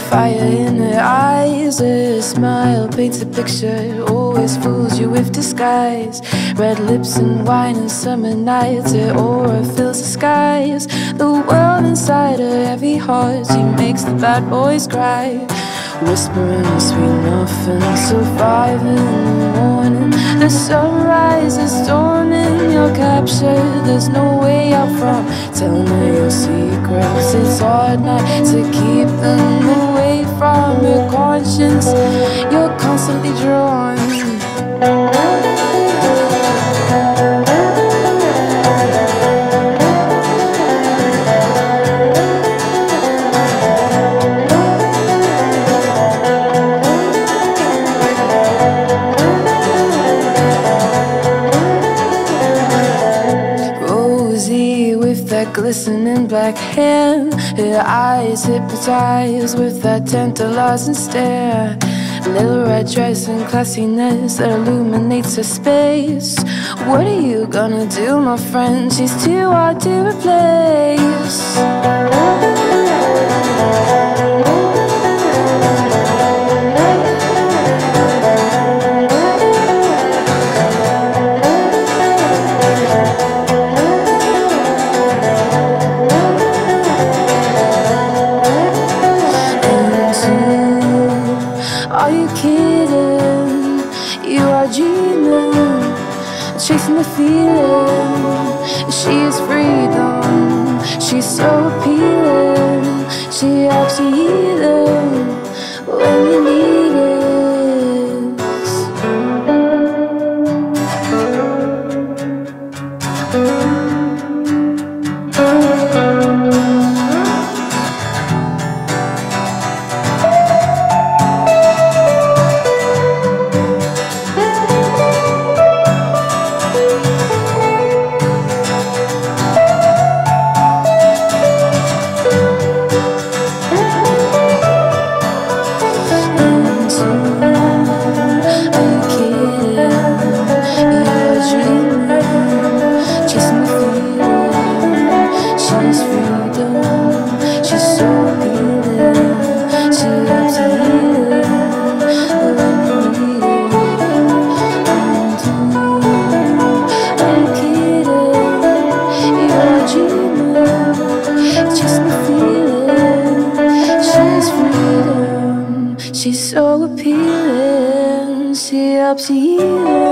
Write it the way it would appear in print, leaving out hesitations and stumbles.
fire in her eyes. Her smile paints a picture, always fools you with disguise. Red lips and wine and summer nights, her aura fills the skies. The world inside her heavy heart, she makes the bad boys cry. Whispering sweet nothing till 5 in the morning. The sunrise is dawning, you're captured, there's no way out from telling her your secrets. It's hard not to keep them away from your conscience. You're constantly drawn. Rosie with that glistening black hair, her eyes hypnotized with that tantalizing stare. Little red dress and classiness that illuminates her space. What are you gonna do, my friend? She's too hard to replace. Are you kidding? You are dreaming, chasing the feeling. She is freedom, she's so appealing. She helps you healing when you need it. She's so appealing, she helps you heal.